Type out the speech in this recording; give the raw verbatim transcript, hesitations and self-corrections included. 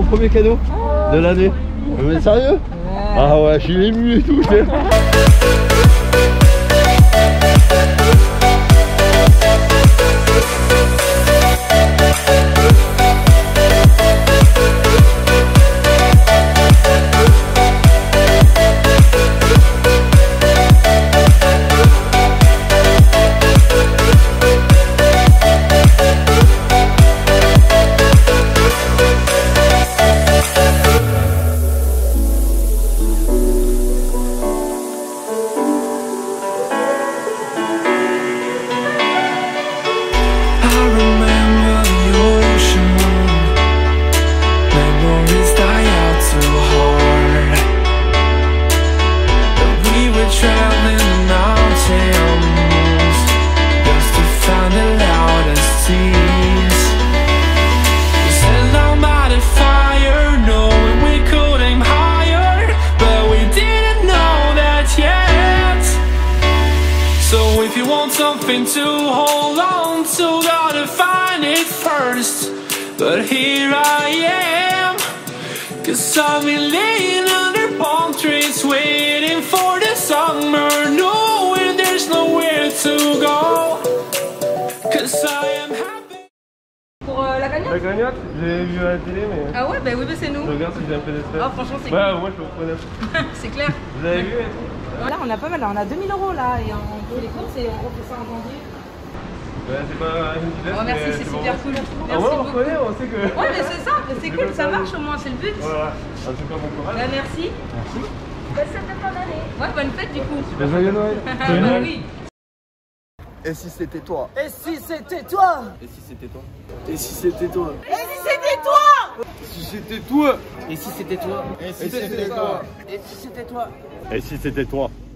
premier cadeau de l'année. Mais sérieux? Ah ouais, je suis ému et tout. Something to hold on to, gotta find it first. But here I am, cause I've been laying under palm trees, waiting for the summer, knowing there's nowhere to go. Cause I am happy. Pour euh, la cagnotte? La cagnotte, j'ai vu à la télé mais... Ah ouais, bah oui, bah c'est nous. Je regarde si j'ai un peu d'espèce. Ah franchement c'est ouais, cool. moi je peux reconnaître. C'est clair. Vous avez vu? Là on a pas mal, là on a deux mille euros là et on fait les courses et on refait ça en janvier. Ouais, c'est pas une petite. Oh merci, c'est super cool. Merci ah ouais, on beaucoup. reconnaît, on sait que... Ouais mais c'est ça, c'est cool, ça marche au moins, c'est le but. Voilà, en tout cas bon courage. Bah merci. Merci. Bonne fête de fin d'année. Ouais, bonne fête du coup. Bah, joyeux Noël. Bah oui. Et si c'était toi? Et si c'était toi? Et si c'était toi? Et si c'était toi? Et si c'était toi? Et si c'était toi? Et si c'était toi? Et si c'était toi? Et si c'était toi? Et si c'était toi?